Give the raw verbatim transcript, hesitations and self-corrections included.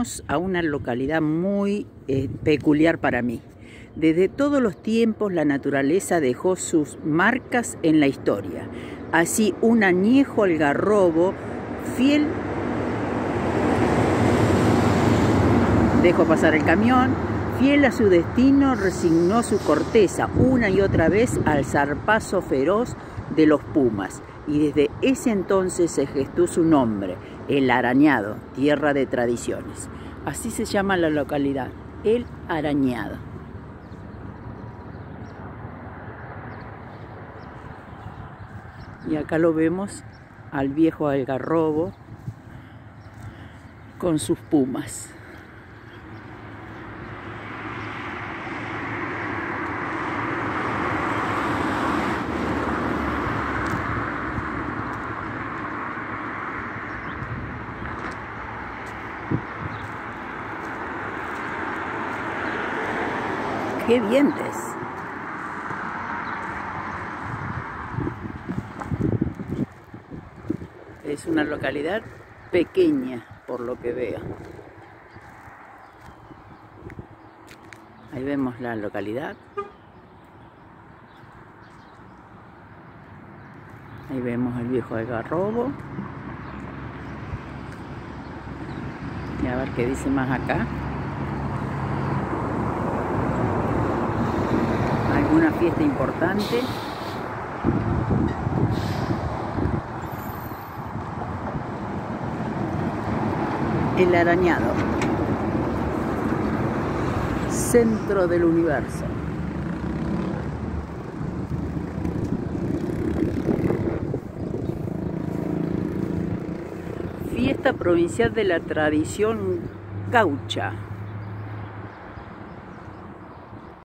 Llegamos a una localidad muy eh, peculiar para mí. Desde todos los tiempos la naturaleza dejó sus marcas en la historia. Así un añejo algarrobo fiel... Dejo pasar el camión. Fiel a su destino, resignó su corteza una y otra vez al zarpazo feroz de los pumas. Y desde ese entonces se gestó su nombre, El Arañado, tierra de tradiciones. Así se llama la localidad, El Arañado. Y acá lo vemos al viejo algarrobo con sus pumas. ¡Qué dientes! Es una localidad pequeña, por lo que veo. Ahí vemos la localidad. Ahí vemos el viejo algarrobo. Y a ver qué dice más acá. Una fiesta importante. El Arañado, centro del universo. Fiesta provincial de la tradición caucha.